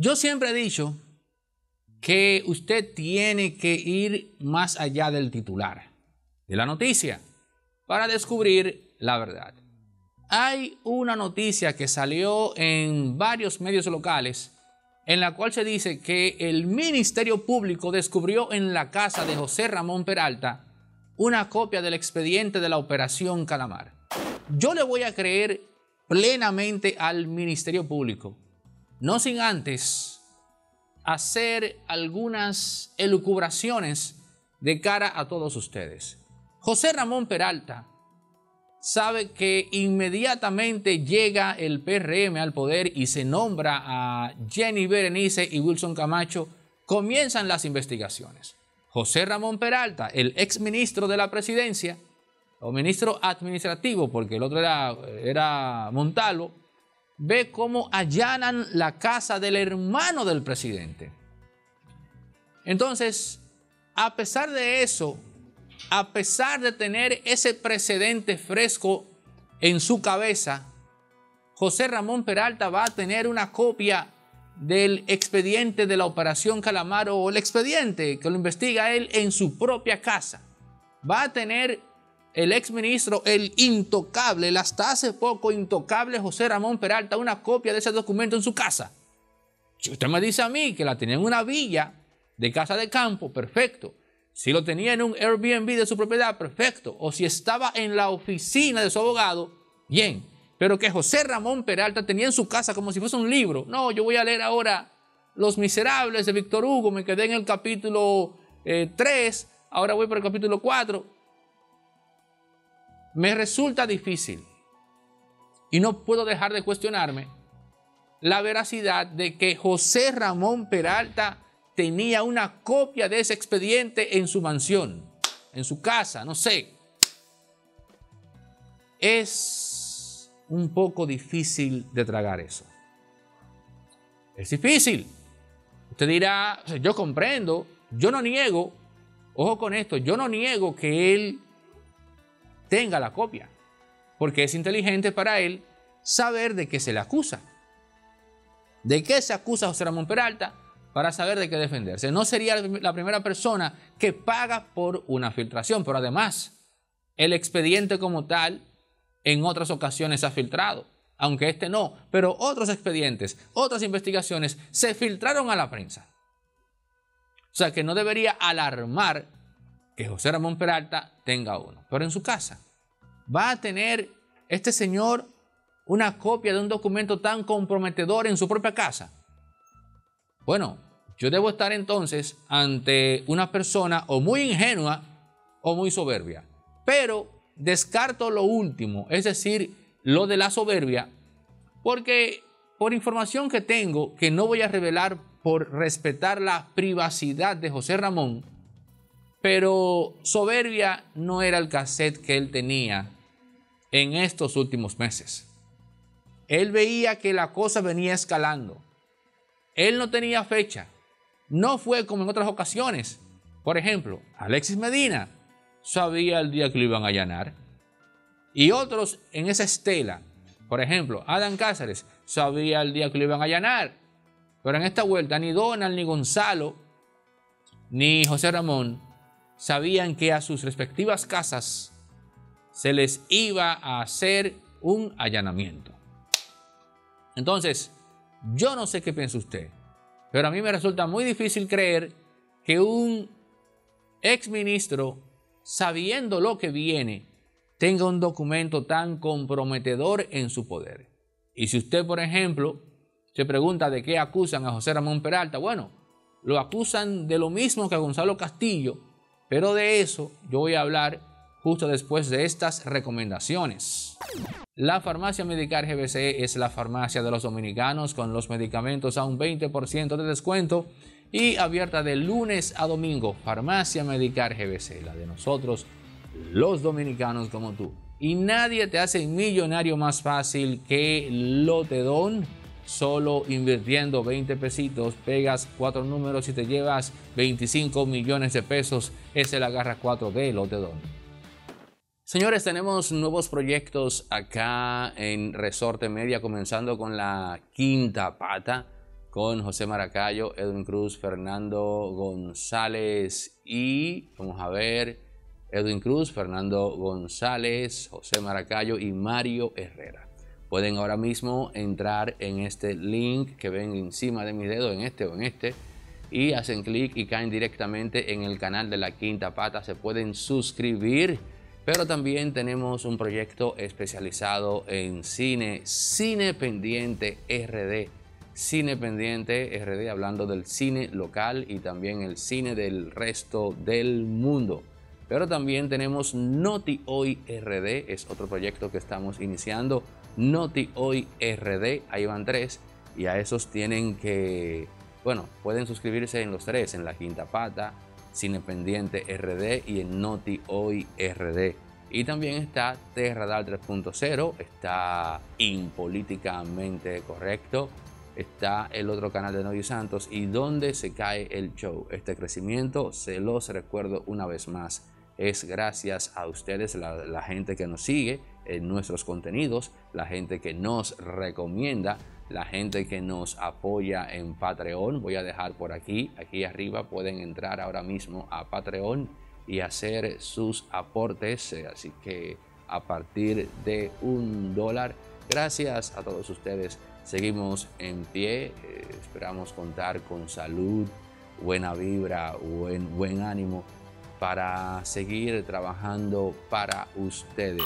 Yo siempre he dicho que usted tiene que ir más allá del titular de la noticia para descubrir la verdad. Hay una noticia que salió en varios medios locales en la cual se dice que el Ministerio Público descubrió en la casa de José Ramón Peralta una copia del expediente de la Operación Calamar. Yo le voy a creer plenamente al Ministerio Público, no sin antes hacer algunas elucubraciones de cara a todos ustedes. José Ramón Peralta sabe que inmediatamente llega el PRM al poder y se nombra a Jenny Berenice y Wilson Camacho, comienzan las investigaciones. José Ramón Peralta, el exministro de la presidencia, o ministro administrativo, porque el otro era Montalvo, ve cómo allanan la casa del hermano del presidente. Entonces, a pesar de eso, a pesar de tener ese precedente fresco en su cabeza, José Ramón Peralta va a tener una copia del expediente de la Operación Calamar, o el expediente que lo investiga él, en su propia casa. Va a tener el exministro, el intocable, el hasta hace poco intocable José Ramón Peralta, una copia de ese documento en su casa. Si usted me dice a mí que la tenía en una villa de casa de campo, perfecto. Si lo tenía en un Airbnb de su propiedad, perfecto. O si estaba en la oficina de su abogado, bien. Pero que José Ramón Peralta tenía en su casa como si fuese un libro. No, yo voy a leer ahora Los Miserables de Víctor Hugo. Me quedé en el capítulo 3. Ahora voy por el capítulo 4. Me resulta difícil. Y no puedo dejar de cuestionarme la veracidad de que José Ramón Peralta tenía una copia de ese expediente en su mansión, en su casa, no sé. Es un poco difícil de tragar eso. Es difícil. Usted dirá, yo comprendo, yo no niego, ojo con esto, yo no niego que él tenga la copia, porque es inteligente para él saber de qué se le acusa. ¿De qué se acusa a José Ramón Peralta? Para saber de qué defenderse. No sería la primera persona que paga por una filtración, pero además el expediente como tal en otras ocasiones se ha filtrado, aunque este no, pero otros expedientes, otras investigaciones se filtraron a la prensa. O sea que no debería alarmar que José Ramón Peralta tenga uno, pero en su casa va a tener este señor una copia de un documento tan comprometedor en su propia casa. Bueno, yo debo estar entonces ante una persona o muy ingenua o muy soberbia. Pero descarto lo último, es decir, lo de la soberbia, porque por información que tengo, que no voy a revelar por respetar la privacidad de José Ramón, pero soberbia no era el cassette que él tenía en estos últimos meses. Él veía que la cosa venía escalando. Él no tenía fecha. No fue como en otras ocasiones. Por ejemplo, Alexis Medina sabía el día que lo iban a allanar. Y otros en esa estela. Por ejemplo, Adán Cáceres sabía el día que lo iban a allanar. Pero en esta vuelta ni Donald, ni Gonzalo, ni José Ramón sabían que a sus respectivas casas se les iba a hacer un allanamiento. Entonces, yo no sé qué piensa usted, pero a mí me resulta muy difícil creer que un exministro, sabiendo lo que viene, tenga un documento tan comprometedor en su poder. Y si usted, por ejemplo, se pregunta de qué acusan a José Ramón Peralta, bueno, lo acusan de lo mismo que a Gonzalo Castillo, pero de eso yo voy a hablar justo después de estas recomendaciones. La farmacia Medicar GBC es la farmacia de los dominicanos con los medicamentos a un 20% de descuento y abierta de lunes a domingo. Farmacia Medicar GBC, la de nosotros, los dominicanos como tú. Y nadie te hace millonario más fácil que Lotedón. Solo invirtiendo 20 pesitos, pegas 4 números y te llevas 25 millones de pesos. Es el agarra 4 de Lotedón. Señores, tenemos nuevos proyectos acá en Resorte Media, comenzando con La Quinta Pata. con José Maracayo, Edwin Cruz, Fernando González y, vamos a ver, Edwin Cruz, Fernando González, José Maracayo y Mario Herrera. Pueden ahora mismo entrar en este link que ven encima de mi dedo, en este o en este, y hacen clic y caen directamente en el canal de La Quinta Pata. Se pueden suscribir, pero también tenemos un proyecto especializado en cine, Cine Pendiente RD. Cine Pendiente RD, hablando del cine local y también el cine del resto del mundo. Pero también tenemos Noti Hoy RD, es otro proyecto que estamos iniciando. Noti Hoy RD, ahí van 3, y a esos tienen que, bueno, pueden suscribirse en los 3, en La Quinta Pata, Cine Pendiente RD y en Noti Hoy RD. Y también está T-Radar 3.0, está Impolíticamente Correcto, está el otro canal de Noy Santos y Donde se cae el show. Este crecimiento, se los recuerdo una vez más, es gracias a ustedes, la gente que nos sigue en nuestros contenidos, la gente que nos recomienda, la gente que nos apoya en Patreon. Voy a dejar por aquí arriba, pueden entrar ahora mismo a Patreon y hacer sus aportes, así que a partir de $1, gracias a todos ustedes, seguimos en pie, esperamos contar con salud, buena vibra, buen ánimo para seguir trabajando para ustedes.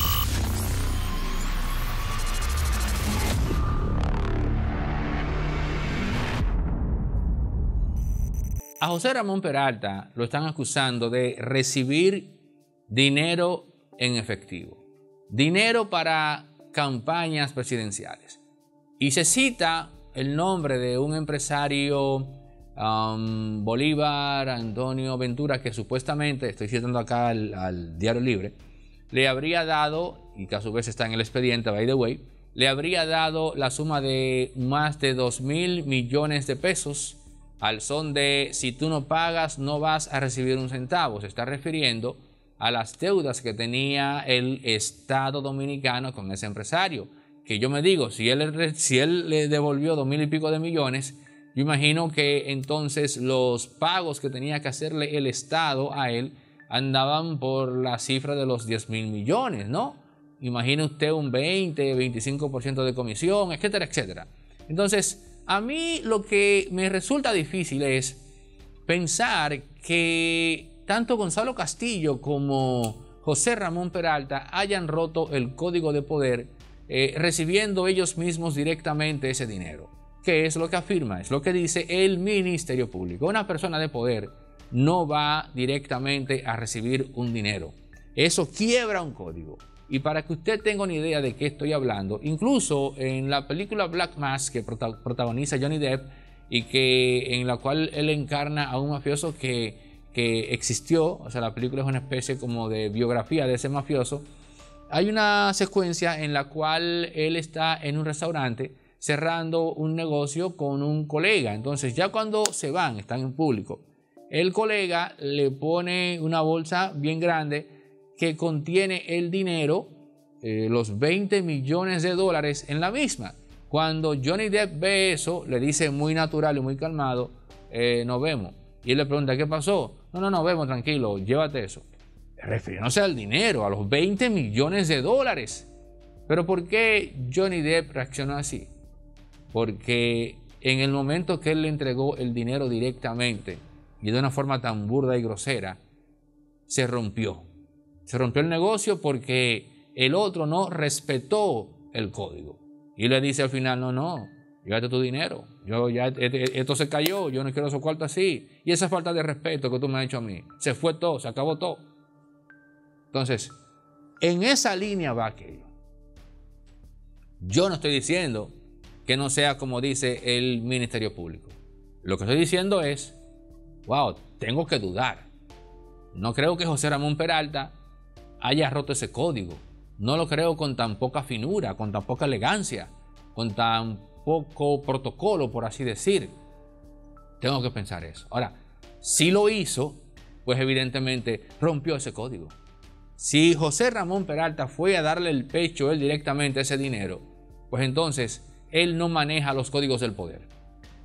A José Ramón Peralta lo están acusando de recibir dinero en efectivo, dinero para campañas presidenciales. Y se cita el nombre de un empresario, Bolívar Antonio Ventura, que supuestamente, estoy citando acá al Diario Libre, le habría dado, y que a su vez está en el expediente, by the way, le habría dado la suma de más de 2.000 millones de pesos al son de: si tú no pagas no vas a recibir un centavo. Se está refiriendo a las deudas que tenía el Estado dominicano con ese empresario, que yo me digo, si él le devolvió 2.000 y pico de millones, yo imagino que entonces los pagos que tenía que hacerle el Estado a él andaban por la cifra de los 10.000 millones, ¿no? Imagine usted un 20, 25% de comisión, etcétera, etcétera. Entonces, a mí lo que me resulta difícil es pensar que tanto Gonzalo Castillo como José Ramón Peralta hayan roto el código de poder, recibiendo ellos mismos directamente ese dinero. ¿Qué es lo que afirma? Es lo que dice el Ministerio Público. Una persona de poder no va directamente a recibir un dinero. Eso quiebra un código. Y para que usted tenga una idea de qué estoy hablando, incluso en la película Black Mass, que protagoniza Johnny Depp y en la cual él encarna a un mafioso que existió, o sea, la película es una especie como de biografía de ese mafioso, hay una secuencia en la cual él está en un restaurante cerrando un negocio con un colega. Entonces, ya cuando se van, están en público, el colega le pone una bolsa bien grande que contiene el dinero, los 20 millones de dólares en la misma. Cuando Johnny Depp ve eso, le dice muy natural y muy calmado: nos vemos. Y él le pregunta: ¿qué pasó? No, vemos, tranquilo, llévate eso. Refiriéndose al dinero, a los 20 millones de dólares. Pero ¿por qué Johnny Depp reaccionó así? Porque en el momento que él le entregó el dinero directamente y de una forma tan burda y grosera, se rompió. Se rompió el negocio porque el otro no respetó el código. Y le dice al final: no, llévate tu dinero. Esto se cayó, yo no quiero esos cuartos así. Y esa falta de respeto que tú me has hecho a mí. Se fue todo, se acabó todo. Entonces, en esa línea va aquello. Yo no estoy diciendo que no sea como dice el Ministerio Público. Lo que estoy diciendo es: wow, tengo que dudar. No creo que José Ramón Peralta haya roto ese código. No lo creo con tan poca finura, con tan poca elegancia, con tan poco protocolo, por así decir. Tengo que pensar eso. Ahora, si lo hizo, pues evidentemente rompió ese código. Si José Ramón Peralta fue a darle el pecho él directamente a ese dinero, pues entonces él no maneja los códigos del poder.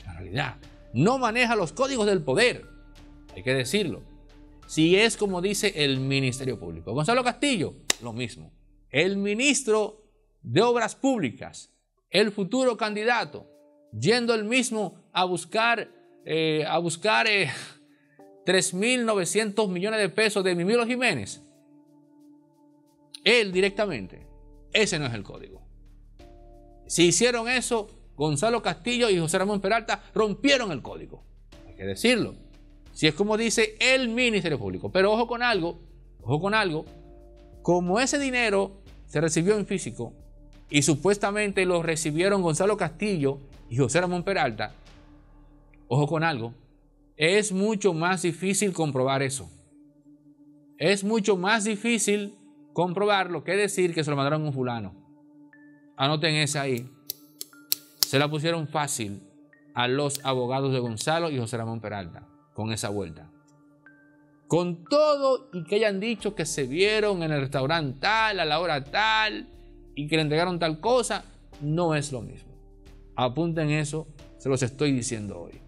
En realidad, no maneja los códigos del poder. Hay que decirlo. Si es como dice el Ministerio Público. Gonzalo Castillo, lo mismo. El ministro de Obras Públicas, el futuro candidato, yendo él mismo a buscar 3.900 millones de pesos de Mimilo Jiménez. Él directamente. Ese no es el código. Si hicieron eso, Gonzalo Castillo y José Ramón Peralta rompieron el código. Hay que decirlo. Si es como dice el Ministerio Público. Pero ojo con algo. Como ese dinero se recibió en físico y supuestamente lo recibieron Gonzalo Castillo y José Ramón Peralta, ojo con algo. Es mucho más difícil comprobar eso. Es mucho más difícil comprobarlo que decir que se lo mandaron a un fulano. Anoten esa ahí. Se la pusieron fácil a los abogados de Gonzalo y José Ramón Peralta con esa vuelta. Con todo y que hayan dicho que se vieron en el restaurante tal, a la hora tal, y que le entregaron tal cosa, no es lo mismo. Apunten eso, se los estoy diciendo hoy.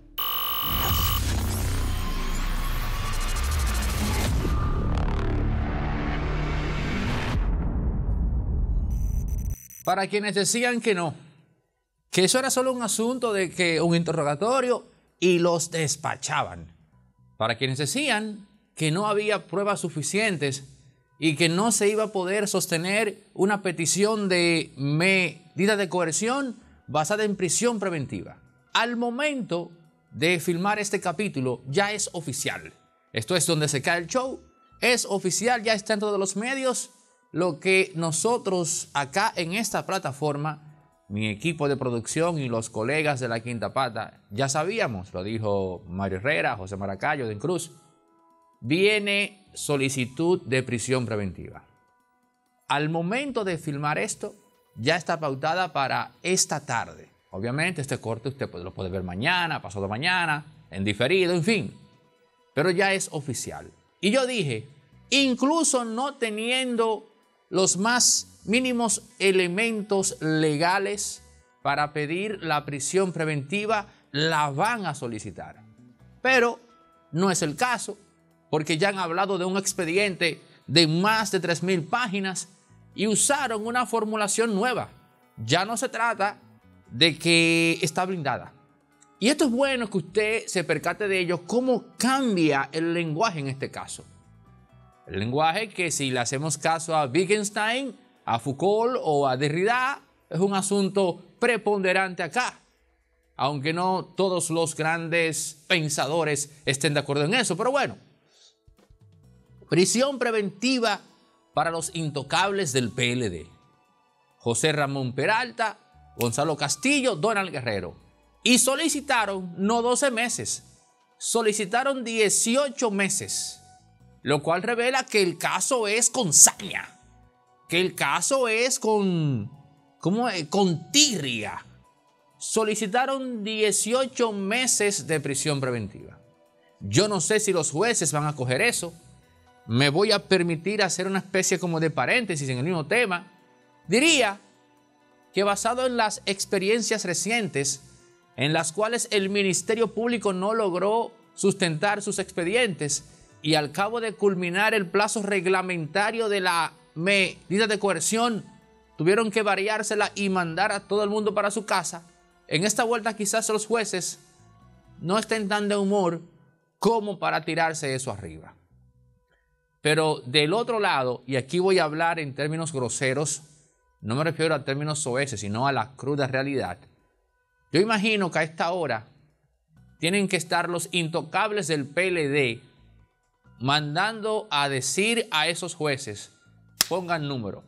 Para quienes decían que no, que eso era solo un asunto de que un interrogatorio y los despachaban. Para quienes decían que no había pruebas suficientes y que no se iba a poder sostener una petición de medida de coerción basada en prisión preventiva. Al momento de filmar este capítulo ya es oficial. Esto es donde se cae el show. Es oficial, ya está en todos los medios. Lo que nosotros acá en esta plataforma, mi equipo de producción y los colegas de La Quinta Pata, ya sabíamos, lo dijo Mario Herrera, José Maracayo, Den Cruz, viene solicitud de prisión preventiva. Al momento de filmar esto, ya está pautada para esta tarde. Obviamente este corte usted lo puede ver mañana, pasado mañana, en diferido, en fin. Pero ya es oficial. Y yo dije, incluso no teniendo los más mínimos elementos legales para pedir la prisión preventiva, la van a solicitar. Pero no es el caso, porque ya han hablado de un expediente de más de 3.000 páginas y usaron una formulación nueva. Ya no se trata de que está blindada. Y esto es bueno que usted se percate de ello, cómo cambia el lenguaje en este caso. El lenguaje que, si le hacemos caso a Wittgenstein, a Foucault o a Derrida, es un asunto preponderante acá. Aunque no todos los grandes pensadores estén de acuerdo en eso. Pero bueno, prisión preventiva para los intocables del PLD. José Ramón Peralta, Gonzalo Castillo, Donald Guerrero. Y solicitaron no 12 meses, solicitaron 18 meses. Lo cual revela que el caso es con saña, que el caso es con tirria. Solicitaron 18 meses de prisión preventiva. Yo no sé si los jueces van a coger eso. Me voy a permitir hacer una especie como de paréntesis en el mismo tema. Diría que basado en las experiencias recientes en las cuales el Ministerio Público no logró sustentar sus expedientes, y al cabo de culminar el plazo reglamentario de la medida de coerción, tuvieron que variársela y mandar a todo el mundo para su casa. En esta vuelta quizás los jueces no estén tan de humor como para tirarse eso arriba. Pero del otro lado, y aquí voy a hablar en términos groseros, no me refiero a términos soeces, sino a la cruda realidad. Yo imagino que a esta hora tienen que estar los intocables del PLD mandando a decir a esos jueces, pongan número.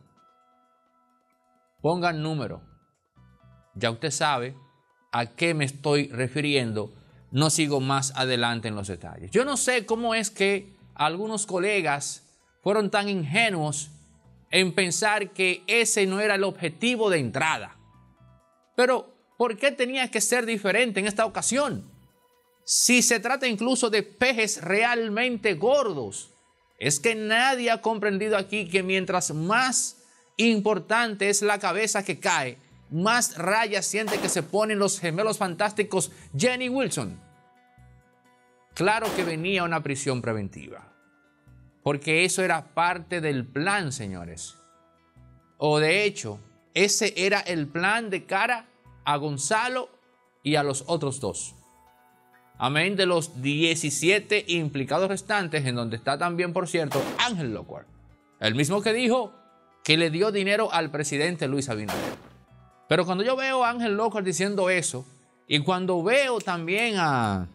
Pongan número. Ya usted sabe a qué me estoy refiriendo. No sigo más adelante en los detalles. Yo no sé cómo es que algunos colegas fueron tan ingenuos en pensar que ese no era el objetivo de entrada. Pero, ¿por qué tenía que ser diferente en esta ocasión? Si se trata incluso de peces realmente gordos, es que nadie ha comprendido aquí que mientras más importante es la cabeza que cae, más rayas siente que se ponen los gemelos fantásticos Jenny Wilson? Claro que venía una prisión preventiva, porque eso era parte del plan, señores. O de hecho, ese era el plan de cara a Gonzalo y a los otros dos. Amén de los 17 implicados restantes, en donde está también, por cierto, Ángel Lockhart, el mismo que dijo que le dio dinero al presidente Luis Abinader. Pero cuando yo veo a Ángel Lockhart diciendo eso, y cuando veo también al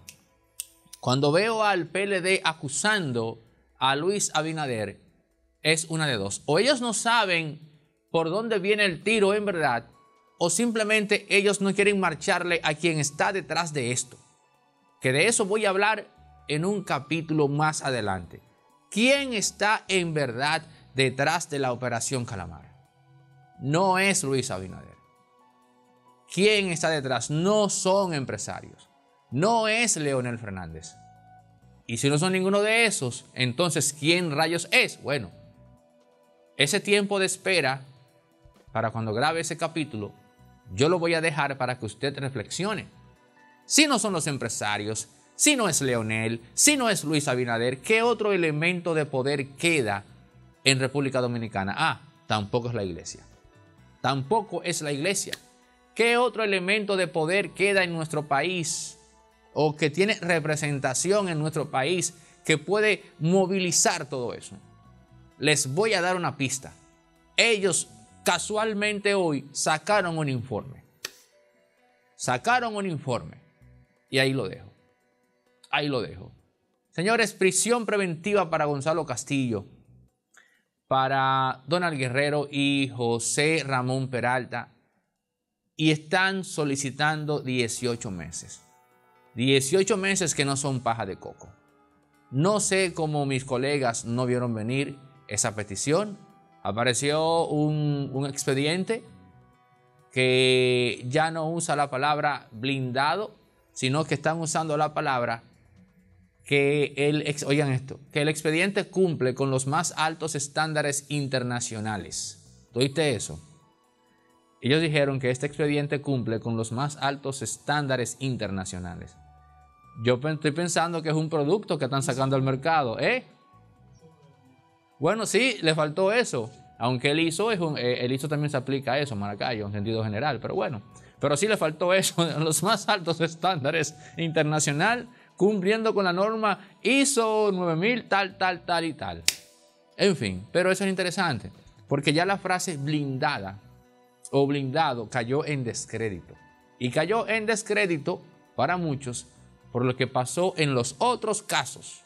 PLD acusando a Luis Abinader, es una de dos. O ellos no saben por dónde viene el tiro en verdad, o simplemente ellos no quieren marcharle a quien está detrás de esto. Que de eso voy a hablar en un capítulo más adelante. ¿Quién está en verdad detrás de la Operación Calamar? No es Luis Abinader. ¿Quién está detrás? No son empresarios. No es Leonel Fernández. Y si no son ninguno de esos, entonces ¿quién rayos es? Bueno, ese tiempo de espera para cuando grabe ese capítulo, yo lo voy a dejar para que usted reflexione. Si no son los empresarios, si no es Leonel, si no es Luis Abinader, ¿qué otro elemento de poder queda en República Dominicana? Tampoco es la iglesia. Tampoco es la iglesia. ¿Qué otro elemento de poder queda en nuestro país o que tiene representación en nuestro país que puede movilizar todo eso? Les voy a dar una pista. Ellos casualmente hoy sacaron un informe. Y ahí lo dejo. Ahí lo dejo. Señores, prisión preventiva para Gonzalo Castillo, para Donald Guerrero y José Ramón Peralta. Y están solicitando 18 meses. 18 meses que no son paja de coco. No sé cómo mis colegas no vieron venir esa petición. Apareció un expediente que ya no usa la palabra blindado, sino que están usando la palabra que oigan esto, que el expediente cumple con los más altos estándares internacionales. ¿Oíste eso? Ellos dijeron que este expediente cumple con los más altos estándares internacionales. Yo estoy pensando que es un producto que están sacando al mercado, ¿eh? Bueno, sí, le faltó eso. Aunque el ISO también se aplica a eso, Maracayo, en sentido general, pero bueno. Pero sí le faltó eso, los más altos estándares internacional, cumpliendo con la norma ISO 9000, tal y tal. En fin, pero eso es interesante, porque ya la frase blindada o blindado cayó en descrédito. Y cayó en descrédito para muchos por lo que pasó en los otros casos.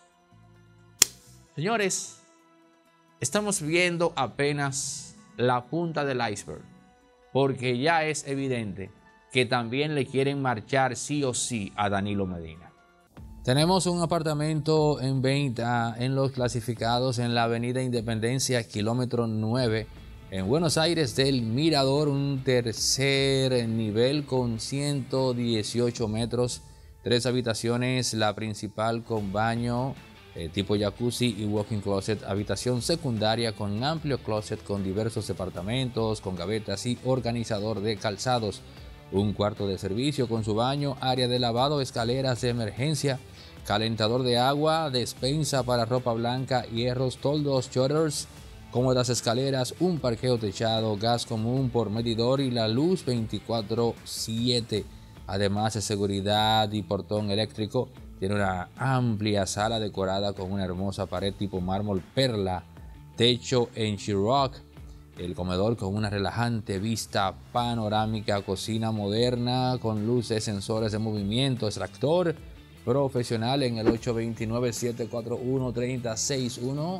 Señores, estamos viendo apenas la punta del iceberg, porque ya es evidente que también le quieren marchar sí o sí a Danilo Medina. Tenemos un apartamento en venta en los clasificados en la Avenida Independencia, kilómetro 9, en Buenos Aires del Mirador, un tercer nivel con 118 metros, 3 habitaciones, la principal con baño tipo jacuzzi y walk-in closet, habitación secundaria con amplio closet con diversos departamentos, con gavetas y organizador de calzados, un cuarto de servicio con su baño, área de lavado, escaleras de emergencia, calentador de agua, despensa para ropa blanca, hierros, toldos, shutters, cómodas escaleras, un parqueo techado, gas común por medidor y la luz 24/7, además de seguridad y portón eléctrico. Tiene una amplia sala decorada con una hermosa pared tipo mármol perla, techo en Sheetrock, el comedor con una relajante vista panorámica, cocina moderna con luces, sensores de movimiento, extractor profesional en el 829-741-3061,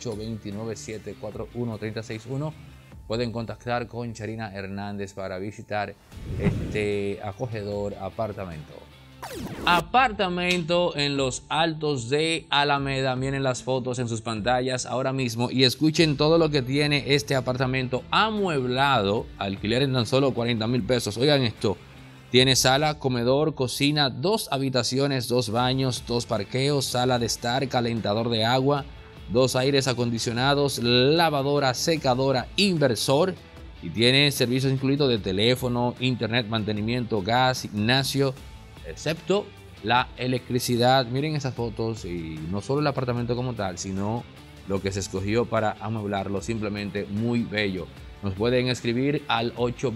829-741-3061. Pueden contactar con Charina Hernández para visitar este acogedor apartamento. Apartamento en los Altos de Alameda. Miren las fotos en sus pantallas ahora mismo y escuchen todo lo que tiene este apartamento amueblado. Alquiler en tan solo 40,000 pesos. Oigan esto. Tiene sala, comedor, cocina, 2 habitaciones, 2 baños, 2 parqueos, sala de estar, calentador de agua, 2 aires acondicionados, lavadora, secadora, inversor, y tiene servicios incluidos de teléfono, internet, mantenimiento, gas, gimnasio, excepto la electricidad. Miren esas fotos y no solo el apartamento como tal, sino lo que se escogió para amueblarlo, simplemente muy bello. Nos pueden escribir al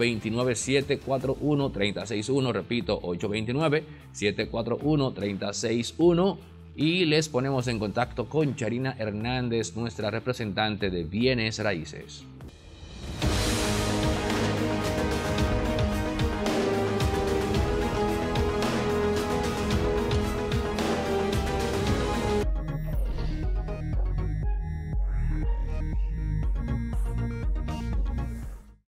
829-741-3061, repito, 829-741-3061 y les ponemos en contacto con Charina Hernández, nuestra representante de bienes raíces.